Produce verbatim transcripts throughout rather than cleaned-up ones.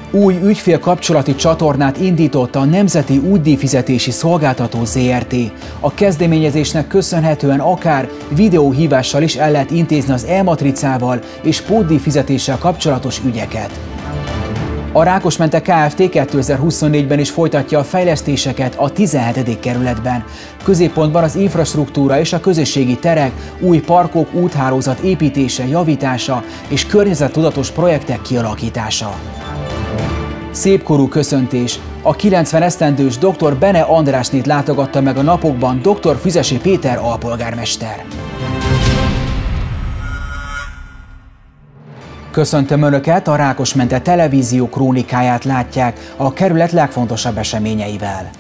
Új ügyfélkapcsolati csatornát indított a Nemzeti Útdíjfizetési Szolgáltató zé er té. A kezdeményezésnek köszönhetően akár videóhívással is el lehet intézni az e-matricával és pótdíjfizetéssel kapcsolatos ügyeket. A Rákosmente Kft. kétezer-huszonnégyben is folytatja a fejlesztéseket a tizenhetedik kerületben. Középpontban az infrastruktúra és a közösségi terek, új parkok, úthálózat építése, javítása és környezettudatos projektek kialakítása. Szépkorú köszöntés! A kilencven esztendős dr. Bene Andrásnét látogatta meg a napokban dr. Füzesi Péter alpolgármester. Köszöntöm Önöket, a Rákosmente Televízió krónikáját látják a kerület legfontosabb eseményeivel.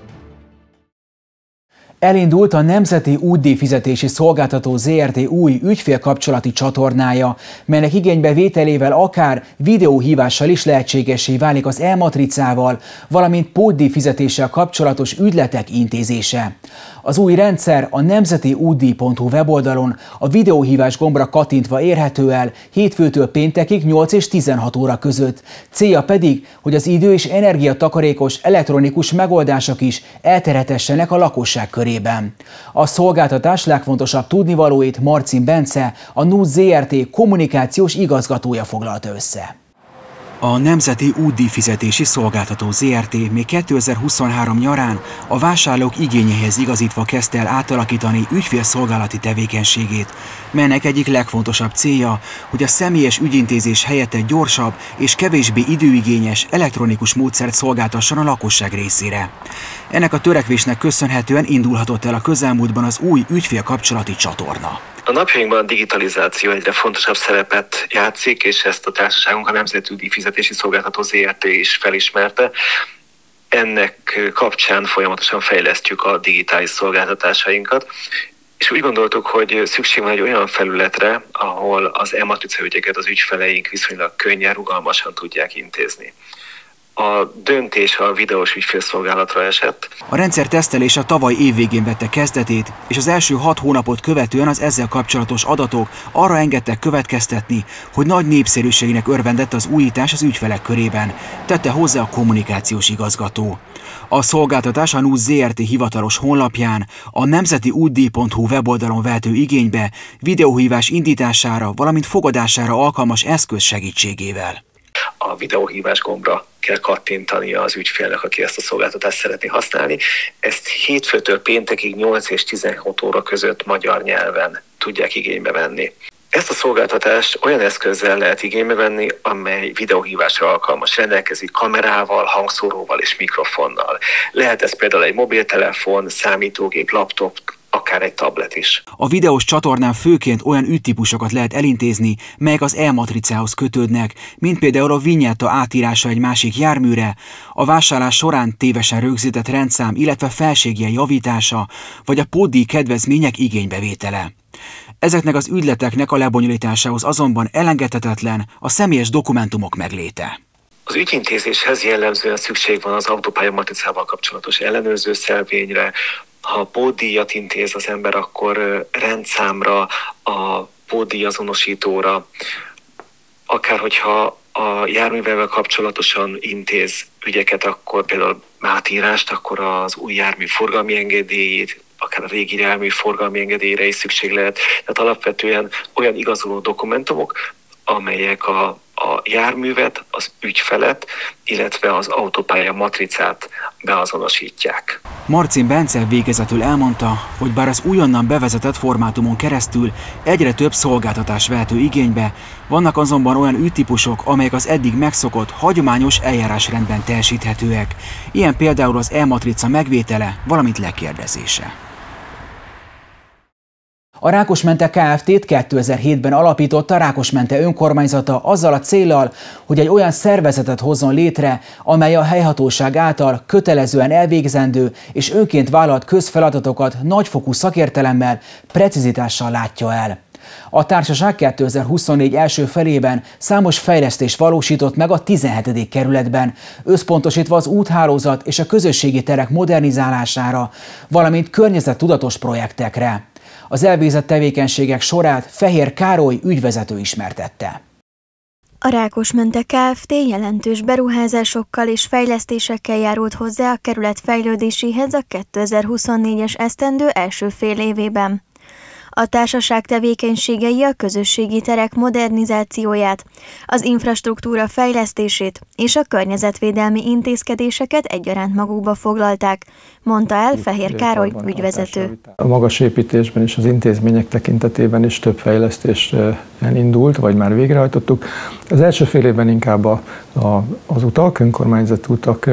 Elindult a Nemzeti Útdíjfizetési Szolgáltató zé er té új ügyfélkapcsolati csatornája, melynek igénybevételével akár videóhívással is lehetségessé válik az e-matricával, valamint pótdíjfizetéssel kapcsolatos ügyletek intézése. Az új rendszer a nemzeti útdíj pont hu weboldalon a videóhívás gombra kattintva érhető el hétfőtől péntekig nyolc és tizenhat óra között. Célja pedig, hogy az idő- és energiatakarékos elektronikus megoldások is elterhetessenek a lakosság körében. A szolgáltatás legfontosabb tudnivalóit Marcin Bence, a en u zé er té kommunikációs igazgatója foglalta össze. A Nemzeti Útdíjfizetési Szolgáltató zé er té még kétezer-huszonhárom nyarán a vásárlók igényéhez igazítva kezdte el átalakítani ügyfélszolgálati tevékenységét, melynek egyik legfontosabb célja, hogy a személyes ügyintézés helyett egy gyorsabb és kevésbé időigényes elektronikus módszert szolgáltasson a lakosság részére. Ennek a törekvésnek köszönhetően indulhatott el a közelmúltban az új ügyfélkapcsolati csatorna. A napjainkban a digitalizáció egyre fontosabb szerepet játszik, és ezt a társaságunk, a Nemzeti Útdíjfizetési Szolgáltató zé er té is felismerte. Ennek kapcsán folyamatosan fejlesztjük a digitális szolgáltatásainkat, és úgy gondoltuk, hogy szükség van egy olyan felületre, ahol az e-matrica ügyeket az ügyfeleink viszonylag könnyen, rugalmasan tudják intézni. A döntés a videós ügyfélszolgálatra esett. A rendszer tesztelése tavaly év végén vette kezdetét, és az első hat hónapot követően az ezzel kapcsolatos adatok arra engedtek következtetni, hogy nagy népszerűségének örvendett az újítás az ügyfelek körében, tette hozzá a kommunikációs igazgató. A szolgáltatás a en u zé er té hivatalos honlapján, a nemzeti útdíj pont hu weboldalon vehető igénybe videóhívás indítására, valamint fogadására alkalmas eszköz segítségével. A videóhívás gombra kell kattintania az ügyfélnek, aki ezt a szolgáltatást szeretné használni. Ezt hétfőtől péntekig nyolc és tizenhat óra között magyar nyelven tudják igénybe venni. Ezt a szolgáltatást olyan eszközzel lehet igénybe venni, amely videóhívásra alkalmas, rendelkezik kamerával, hangszóróval és mikrofonnal. Lehet ez például egy mobiltelefon, számítógép, laptop, akár egy tablet is. A videós csatornán főként olyan ügytípusokat lehet elintézni, melyek az e-matricához kötődnek, mint például a vignetta átírása egy másik járműre, a vásárlás során tévesen rögzített rendszám, illetve felségjel javítása, vagy a pótdíj kedvezmények igénybevétele. Ezeknek az ügyleteknek a lebonyolításához azonban elengedhetetlen a személyes dokumentumok megléte. Az ügyintézéshez jellemzően szükség van az autópálya matricával kapcsolatos ellenőrző szelvényre. Ha pótdíjat intéz az ember, akkor rendszámra, a pótdíj azonosítóra, akár hogyha a járművel kapcsolatosan intéz ügyeket, akkor például átírást, akkor az új jármű forgalmi engedélyét, akár a régi jármű forgalmi engedélyre is szükség lehet. Tehát alapvetően olyan igazoló dokumentumok, amelyek a, a járművet, az ügyfelet, illetve az autópálya matricát beazonosítják. Marcin Bence végezetül elmondta, hogy bár az újonnan bevezetett formátumon keresztül egyre több szolgáltatás vehető igénybe, vannak azonban olyan ügytípusok, amelyek az eddig megszokott, hagyományos eljárásrendben teljesíthetőek. Ilyen például az e-matrica megvétele, valamint lekérdezése. A Rákosmente Kft. kétezer-hétben alapította Rákosmente önkormányzata azzal a céllal, hogy egy olyan szervezetet hozzon létre, amely a helyhatóság által kötelezően elvégzendő és önként vállalt közfeladatokat nagyfokú szakértelemmel, precizitással látja el. A társaság kétezer-huszonnégy első felében számos fejlesztést valósított meg a tizenhetedik kerületben, összpontosítva az úthálózat és a közösségi terek modernizálására, valamint környezettudatos projektekre. Az elvégzett tevékenységek sorát Fehér Károly ügyvezető ismertette. A Rákosmente Kft. Jelentős beruházásokkal és fejlesztésekkel járult hozzá a kerület fejlődéséhez a kétezer-huszonnégyes esztendő első fél évében. A társaság tevékenységei a közösségi terek modernizációját, az infrastruktúra fejlesztését és a környezetvédelmi intézkedéseket egyaránt magukba foglalták, mondta el Fehér Károly ügyvezető. A magas építésben és az intézmények tekintetében is több fejlesztés elindult, vagy már végrehajtottuk. Az első fél évben inkább a, a, az utak, önkormányzati utak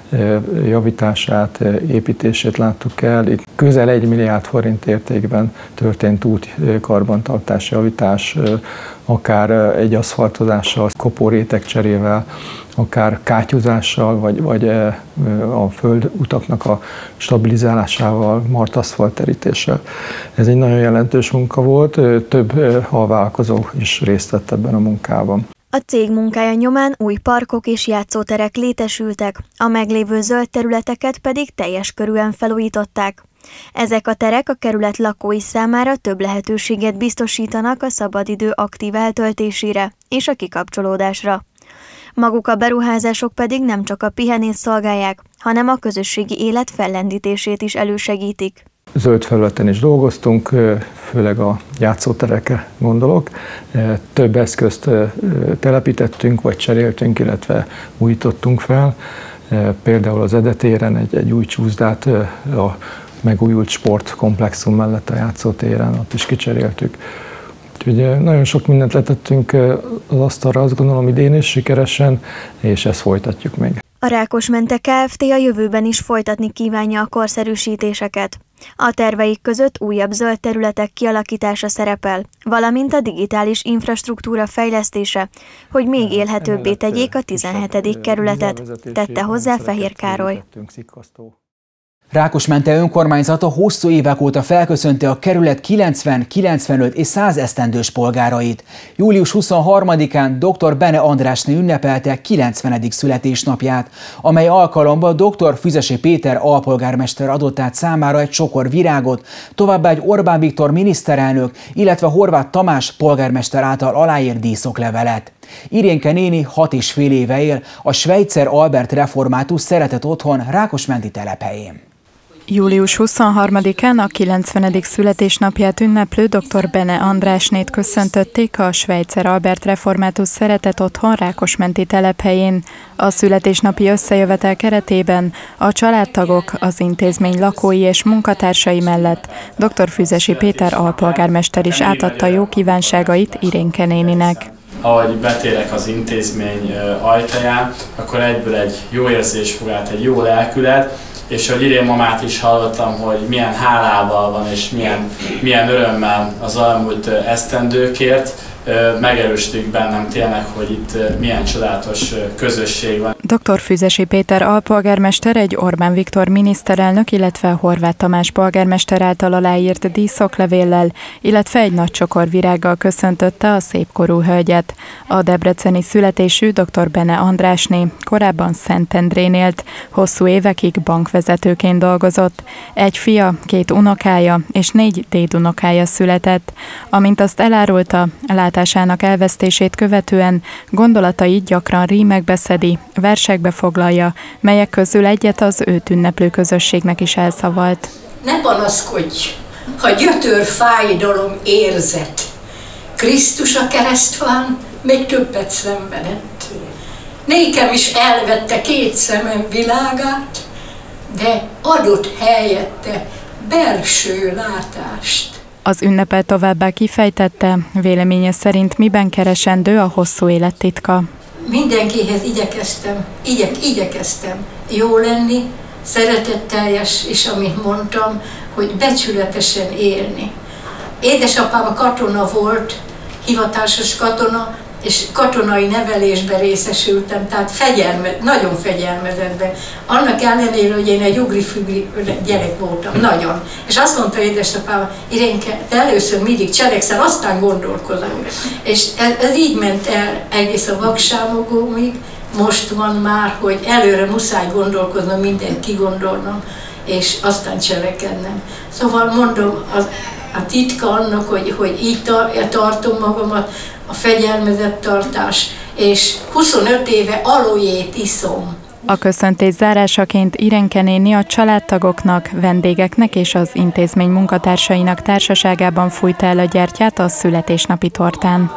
javítását, építését láttuk el. Itt közel egy milliárd forint értékben történt út, karbantartás, javítás, akár egy aszfaltozással, kopóréteg cserével, akár kátyúzással, vagy, vagy a földutaknak a stabilizálásával, martaszfalt terítéssel. Ez egy nagyon jelentős munka volt, több alvállalkozó is részt vett ebben a munkában. A cég munkája nyomán új parkok és játszóterek létesültek, a meglévő zöld területeket pedig teljes körűen felújították. Ezek a terek a kerület lakói számára több lehetőséget biztosítanak a szabadidő aktív eltöltésére és a kikapcsolódásra. Maguk a beruházások pedig nem csak a pihenést szolgálják, hanem a közösségi élet fellendítését is elősegítik. Zöld felületen is dolgoztunk, főleg a játszóterekre gondolok. Több eszközt telepítettünk, vagy cseréltünk, illetve újítottunk fel. Például az Ede téren egy, egy új csúszdát a megújult sportkomplexum mellett a játszótéren, ott is kicseréltük. Úgyhogy nagyon sok mindent letettünk az asztalra, azt gondolom idén is sikeresen, és ezt folytatjuk még. A Rákosmente Kft. A jövőben is folytatni kívánja a korszerűsítéseket. A terveik között újabb zöld területek kialakítása szerepel, valamint a digitális infrastruktúra fejlesztése, hogy még élhetőbbé tegyék a tizenhetedik kerületet, tette hozzá Fehér Károly. Rákosmente önkormányzata hosszú évek óta felköszönti a kerület kilencven, kilencvenöt és száz esztendős polgárait. július huszonharmadikán dr. Bene Andrásné ünnepelte kilencvenedik születésnapját, amely alkalommal dr. Füzesi Péter alpolgármester adott át számára egy csokor virágot, továbbá egy Orbán Viktor miniszterelnök, illetve Horváth Tamás polgármester által aláírt díszoklevelet. Irénke néni hat és fél éve él a Schweitzer Albert Református Szeretett Otthon Rákosmenti telephelyén. július huszonharmadikán a kilencvenedik születésnapját ünneplő dr. Bene Andrásnét köszöntötték a Schweitzer Albert Református Szeretett Otthon Rákosmenti telephelyén. A születésnapi összejövetel keretében a családtagok, az intézmény lakói és munkatársai mellett dr. Füzesi Péter alpolgármester is átadta jó kívánságait Irénke néninek. Ahogy betérek az intézmény ajtaján, akkor egyből egy jó érzés fog át, egy jó lelkület, és hogy Irén mamát is hallottam, hogy milyen hálával van és milyen, milyen örömmel az elmúlt esztendőkért, megerősítik bennem tényleg, hogy itt milyen csodálatos közösség van. dr. Füzesi Péter alpolgármester egy Orbán Viktor miniszterelnök, illetve Horváth Tamás polgármester által aláírt díszoklevéllel, illetve egy nagy csokor virággal köszöntötte a szépkorú hölgyet. A debreceni születésű dr. Bene Andrásné korábban Szentendrén élt, hosszú évekig bankvezetőként dolgozott. Egy fia, két unokája és négy dédunokája született. Amint azt elárulta, látásának elvesztését követően gondolatait gyakran rímekbe szedi, versekbe foglalja, melyek közül egyet az őt ünneplő közösségnek is elszavalt. Ne panaszkodj, ha gyötör fájdalom érzet. Krisztus a keresztván még többet szenvedett. Nékem is elvette két szemem világát, de adott helyette belső látást. Az ünnepel továbbá kifejtette, véleménye szerint miben keresendő a hosszú élet titka. Mindenkihez igyekeztem, igyek, igyekeztem jó lenni, szeretetteljes, és amit mondtam, hogy becsületesen élni. Édesapám a katona volt, hivatásos katona, és katonai nevelésben részesültem, tehát fegyelme, nagyon fegyelmezetben. Annak ellenére, hogy én egy ugri-fügri gyerek voltam, nagyon. És azt mondta édesapám, Irénke, te először mindig cselekszel, aztán gondolkozol. És ez, ez így ment el egész a vakságomig, most van már, hogy előre muszáj gondolkoznom, mindent kigondolnom, és aztán cselekednem. Szóval mondom, az, A titka annak, hogy, hogy így tartom magamat, a fegyelmezett tartás, és huszonöt éve alójét iszom. A köszöntés zárásaként Irenke néni a családtagoknak, vendégeknek és az intézmény munkatársainak társaságában fújta el a gyertyát a születésnapi tortán.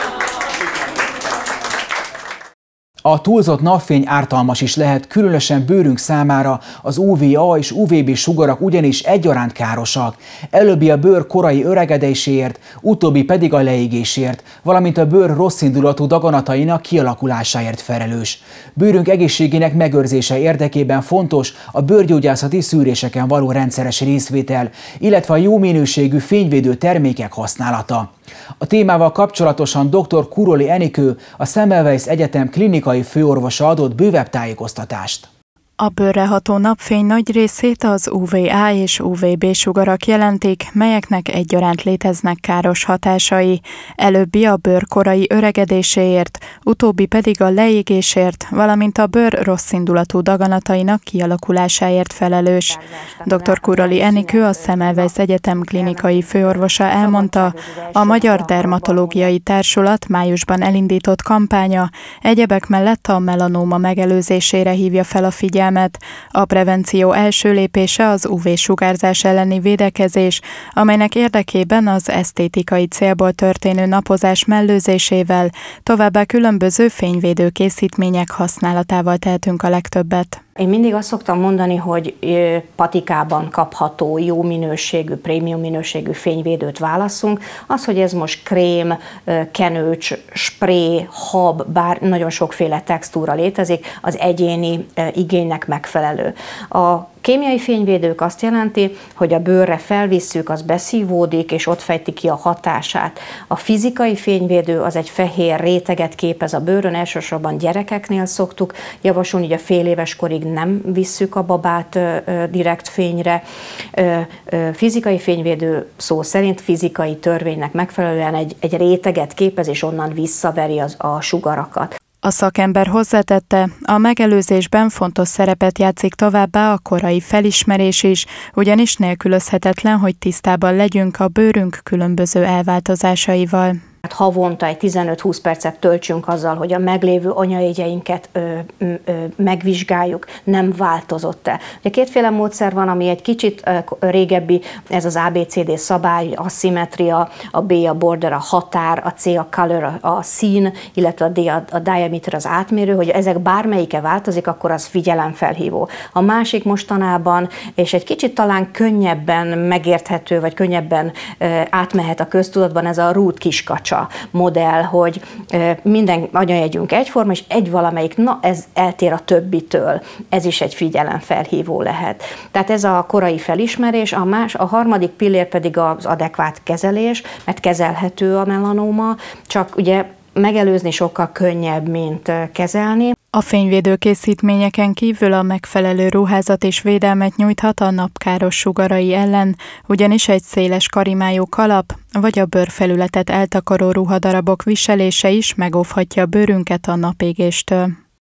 A túlzott napfény ártalmas is lehet, különösen bőrünk számára, az u vé á és u vé bé sugarak ugyanis egyaránt károsak. Előbbi a bőr korai öregedéséért, utóbbi pedig a leégésért, valamint a bőr rosszindulatú daganatainak kialakulásáért felelős. Bőrünk egészségének megőrzése érdekében fontos a bőrgyógyászati szűréseken való rendszeres részvétel, illetve a jó minőségű fényvédő termékek használata. A témával kapcsolatosan dr. Kuroli Enikő, a Semmelweis Egyetem klinikai főorvosa adott bővebb tájékoztatást. A bőrre ható napfény nagy részét az u vé á és u vé bé sugarak jelentik, melyeknek egyaránt léteznek káros hatásai. Előbbi a bőr korai öregedéséért, utóbbi pedig a leégésért, valamint a bőr rosszindulatú daganatainak kialakulásáért felelős. dr. Kuroli Enikő, a Semmelweis Egyetem klinikai főorvosa elmondta, a Magyar Dermatológiai Társulat májusban elindított kampánya egyebek mellett a melanóma megelőzésére hívja fel a figyelmet. A prevenció első lépése az u vé-sugárzás elleni védekezés, amelynek érdekében az esztétikai célból történő napozás mellőzésével, továbbá különböző fényvédő készítmények használatával tehetünk a legtöbbet. Én mindig azt szoktam mondani, hogy patikában kapható, jó minőségű, prémium minőségű fényvédőt válasszunk. Az, hogy ez most krém, kenőcs, spré, hab, bár nagyon sokféle textúra létezik, az egyéni igénynek megfelelő. A kémiai fényvédők azt jelenti, hogy a bőrre felvisszük, az beszívódik, és ott fejti ki a hatását. A fizikai fényvédő az egy fehér réteget képez a bőrön, elsősorban gyerekeknél szoktuk javasolni, hogy a fél éves korig nem visszük a babát ö, ö, direkt fényre. Ö, ö, fizikai fényvédő szó szerint fizikai törvénynek megfelelően egy, egy réteget képez, és onnan visszaveri az, a sugarakat. A szakember hozzátette, a megelőzésben fontos szerepet játszik továbbá a korai felismerés is, ugyanis nélkülözhetetlen, hogy tisztában legyünk a bőrünk különböző elváltozásaival. Havonta egy tizenöt-húsz percet töltsünk azzal, hogy a meglévő anyajegyeinket ö, ö, ö, megvizsgáljuk, nem változott-e. Ugye kétféle módszer van, ami egy kicsit ö, régebbi, ez az á bé cé dé szabály, a szimmetria, a B a border, a határ, a C a color, a, a szín, illetve a D a, a diameter, az átmérő, hogy ezek bármelyike változik, akkor az figyelemfelhívó. A másik mostanában, és egy kicsit talán könnyebben megérthető, vagy könnyebben ö, átmehet a köztudatban, ez a Ruth kiskacsa modell, hogy minden anyajegyünk egyforma, és egy valamelyik, na ez eltér a többitől. Ez is egy figyelemfelhívó lehet. Tehát ez a korai felismerés, a, más, a harmadik pillér pedig az adekvát kezelés, mert kezelhető a melanóma, csak ugye megelőzni sokkal könnyebb, mint kezelni. A fényvédő készítményeken kívül a megfelelő ruházat és védelmet nyújthat a napkáros sugarai ellen, ugyanis egy széles karimájú kalap vagy a bőrfelületet eltakaró ruhadarabok viselése is megóvhatja a bőrünket a napégéstől.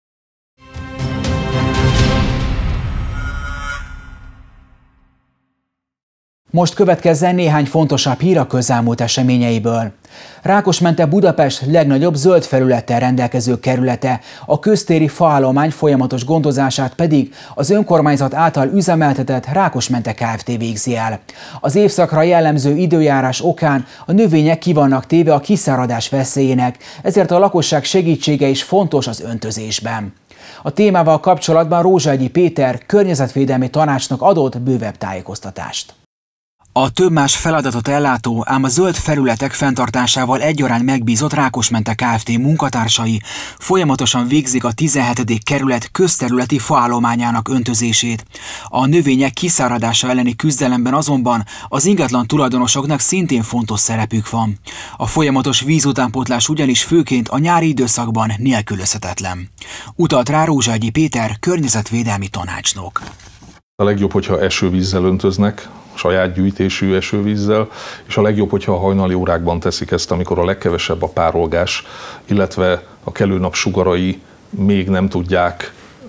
Most következzen néhány fontosabb hír a közelmúlt eseményeiből. Rákosmente Budapest legnagyobb zöld felülettel rendelkező kerülete, a köztéri faállomány folyamatos gondozását pedig az önkormányzat által üzemeltetett Rákosmente Kft. Végzi el. Az évszakra jellemző időjárás okán a növények ki vannak téve a kiszáradás veszélyének, ezért a lakosság segítsége is fontos az öntözésben. A témával kapcsolatban Rózsahegyi Péter környezetvédelmi tanácsnok adott bővebb tájékoztatást. A több más feladatot ellátó, ám a zöld felületek fenntartásával egyaránt megbízott Rákosmente Kft. Munkatársai folyamatosan végzik a tizenhetedik kerület közterületi faállományának öntözését. A növények kiszáradása elleni küzdelemben azonban az ingatlan tulajdonosoknak szintén fontos szerepük van. A folyamatos vízutánpótlás ugyanis főként a nyári időszakban nélkülözhetetlen. Utalt rá Rózsahegyi Péter környezetvédelmi tanácsnok. A legjobb, hogyha esővízzel öntöznek, saját gyűjtésű esővízzel, és a legjobb, hogyha a hajnali órákban teszik ezt, amikor a legkevesebb a párolgás, illetve a kelő nap sugarai még nem tudják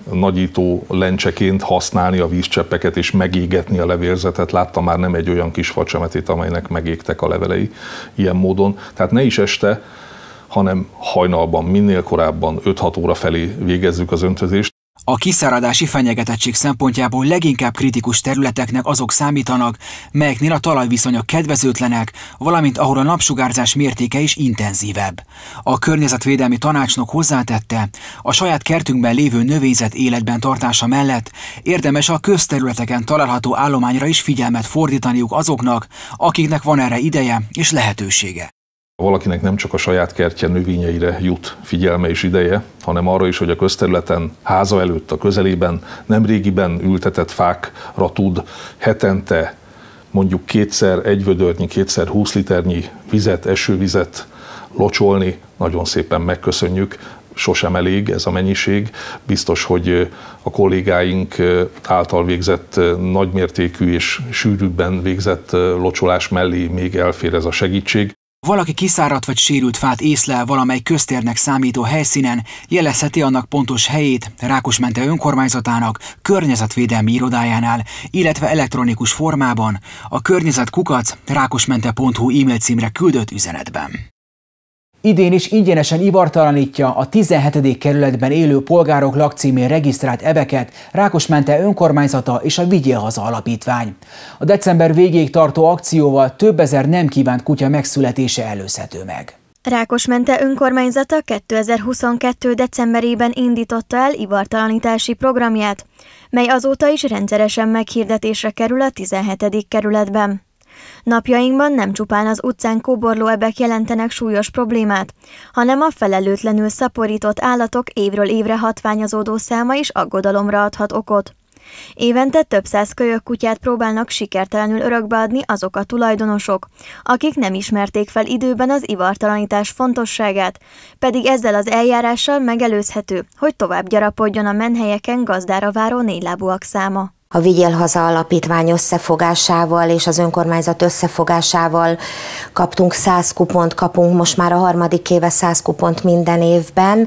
nagyító lencseként használni a vízcseppeket és megégetni a levélzetet. Láttam már nem egy olyan kis facsemetét, amelynek megégtek a levelei ilyen módon. Tehát ne is este, hanem hajnalban, minél korábban, öt-hat óra felé végezzük az öntözést. A kiszáradási fenyegetettség szempontjából leginkább kritikus területeknek azok számítanak, melyeknél a talajviszonyok kedvezőtlenek, valamint ahol a napsugárzás mértéke is intenzívebb. A környezetvédelmi tanácsnok hozzátette, a saját kertünkben lévő növényzet életben tartása mellett érdemes a közterületeken található állományra is figyelmet fordítaniuk azoknak, akiknek van erre ideje és lehetősége. Valakinek nem csak a saját kertje növényeire jut figyelme és ideje, hanem arra is, hogy a közterületen, háza előtt, a közelében, nemrégiben ültetett fákra tud hetente mondjuk kétszer egy vödörnyi, kétszer húsz liternyi vizet, esővizet locsolni. Nagyon szépen megköszönjük. Sosem elég ez a mennyiség. Biztos, hogy a kollégáink által végzett nagymértékű és sűrűbben végzett locsolás mellé még elfér ez a segítség. Valaki kiszáradt vagy sérült fát észlel valamely köztérnek számító helyszínen, jelezheti annak pontos helyét Rákosmente önkormányzatának környezetvédelmi irodájánál, illetve elektronikus formában a környezetkukac rákosmente pont hu e-mail címre küldött üzenetben. Idén is ingyenesen ivartalanítja a tizenhetedik kerületben élő polgárok lakcímén regisztrált ebeket Rákosmente önkormányzata és a Vigyél Haza Alapítvány. A december végéig tartó akcióval több ezer nem kívánt kutya megszületése előzhető meg. Rákosmente önkormányzata kétezer-huszonkettő. decemberében indította el ivartalanítási programját, mely azóta is rendszeresen meghirdetésre kerül a tizenhetedik kerületben. Napjainkban nem csupán az utcán kóborló ebek jelentenek súlyos problémát, hanem a felelőtlenül szaporított állatok évről évre hatványozódó száma is aggodalomra adhat okot. Évente több száz kölyök kutyát próbálnak sikertelenül örökbeadni azok a tulajdonosok, akik nem ismerték fel időben az ivartalanítás fontosságát, pedig ezzel az eljárással megelőzhető, hogy tovább gyarapodjon a menhelyeken gazdára váró négylábúak száma. A Vigyél Haza Alapítvány összefogásával és az önkormányzat összefogásával kaptunk száz kupont, kapunk most már a harmadik éve száz kupont minden évben.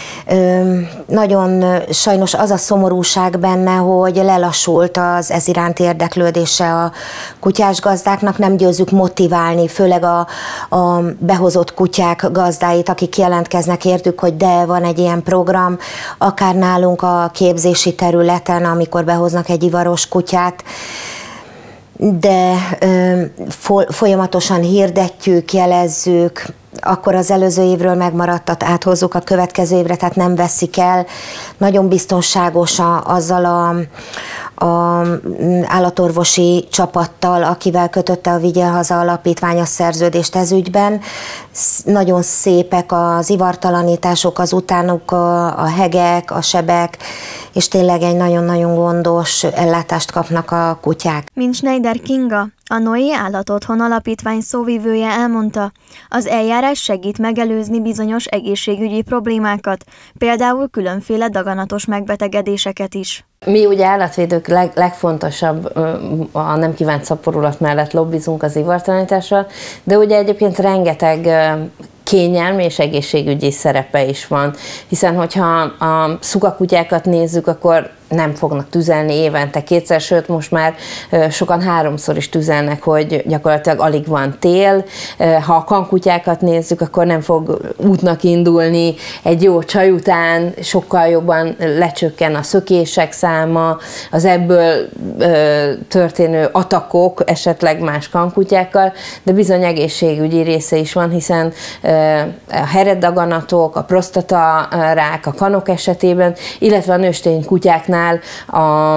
Ö, nagyon sajnos az a szomorúság benne, hogy lelassult az ez iránti érdeklődése a kutyás gazdáknak, nem győzzük motiválni, főleg a, a behozott kutyák gazdáit, akik jelentkeznek értük, hogy de van egy ilyen program, akár nálunk a képzési területen, amikor behoznak egy ivaros kutyát, de ö, folyamatosan hirdetjük, jelezzük, akkor az előző évről megmaradtat áthozzuk a következő évre, tehát nem veszik el. Nagyon biztonságos a, azzal a, a állatorvosi csapattal, akivel kötötte a Vigyél Haza Alapítvány a szerződést ez ügyben. Nagyon szépek az ivartalanítások, az utánuk a, a hegek, a sebek, és tényleg egy nagyon-nagyon gondos ellátást kapnak a kutyák. Mint Schneider Kinga, a Noé Állatotthon Alapítvány szóvivője elmondta, az eljárás segít megelőzni bizonyos egészségügyi problémákat, például különféle daganatos megbetegedéseket is. Mi ugye állatvédők leg, legfontosabb, a nem kívánt szaporulat mellett lobbizunk az ivartalanítással, de ugye egyébként rengeteg kényelmi és egészségügyi szerepe is van, hiszen hogyha a szugakutyákat nézzük, akkor nem fognak tüzelni évente kétszer, sőt most már sokan háromszor is tüzelnek, hogy gyakorlatilag alig van tél. Ha a kankutyákat nézzük, akkor nem fog útnak indulni egy jó csaj után, sokkal jobban lecsökken a szökések száma, az ebből történő atakok esetleg más kankutyákkal, de bizony egészségügyi része is van, hiszen a hereddaganatok, a prostatarák, a kanok esetében, illetve a nőstény kutyáknál a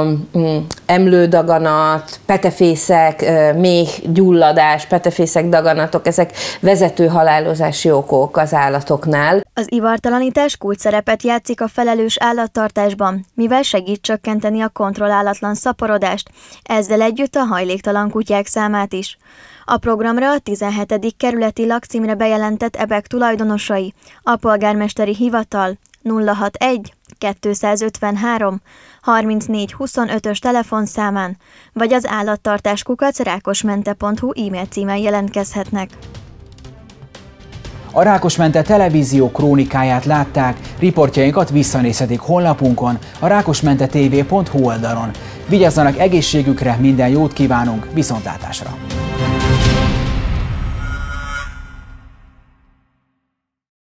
emlődaganat, petefészek, méh gyulladás, petefészek daganatok, ezek vezető halálozási okok az állatoknál. Az ivartalanítás kulcsszerepet játszik a felelős állattartásban, mivel segít csökkenteni a kontrollálatlan szaporodást, ezzel együtt a hajléktalan kutyák számát is. A programra a tizenhetedik kerületi lakcímre bejelentett ebek tulajdonosai, a polgármesteri hivatal nulla hatvanegy kétszázötvenhárom harmincnégy huszonötös telefonszámán, vagy az állattartás kukac rákosmente pont hu e-mail címen jelentkezhetnek. A Rákosmente televízió krónikáját látták, riportjainkat visszanézhetik honlapunkon, a rákosmentetv pont hu oldalon. Vigyázzanak egészségükre, minden jót kívánunk, viszontlátásra!